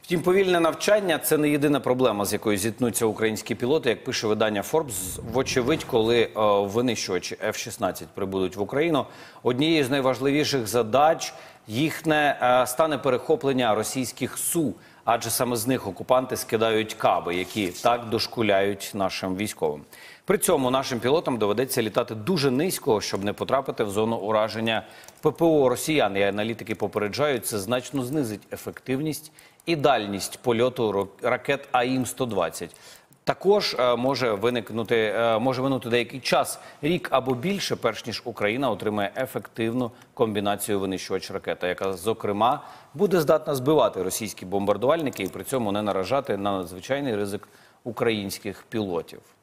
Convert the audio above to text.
Втім, повільне навчання – це не єдина проблема, з якою зіткнуться українські пілоти. Як пише видання Forbes, вочевидь, коли винищувачі F-16 прибудуть в Україну, однією з найважливіших задач їхнє стане перехоплення російських СУ, адже саме з них окупанти скидають каби, які так дошкуляють нашим військовим. При цьому нашим пілотам доведеться літати дуже низько, щоб не потрапити в зону ураження ППО росіян. І аналітики попереджають, це значно знизить ефективність і дальність польоту ракет АІМ-120. Також може минути деякий час, рік або більше, перш ніж Україна отримає ефективну комбінацію винищувач-ракета, яка, зокрема, буде здатна збивати російські бомбардувальники і при цьому не наражати на надзвичайний ризик українських пілотів.